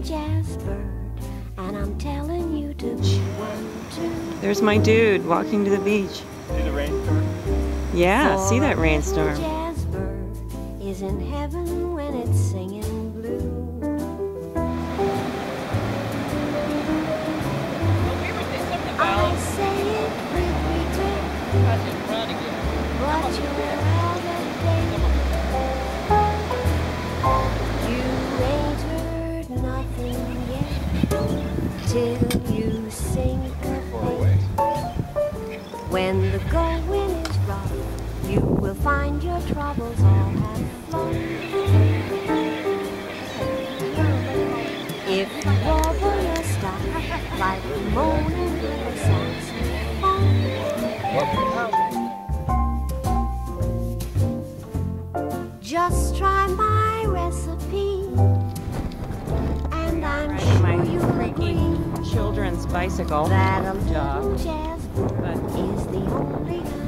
jazz bird, and I'm telling you to be one too. There's my dude walking to the beach. See the rainstorm? Yeah, see that For a rainstorm. little jazz bird is in heaven when it's singing blue. I say it with regret, but you're out of date. You ain't heard nothing yet till you sing a fate. When the going is rough, you will find your troubles all have flown. If you wobble your stop like the moaning river saxophone, just try my recipe, and I'm sure you'll agree Children's bicycle that a job. little jazz But is the only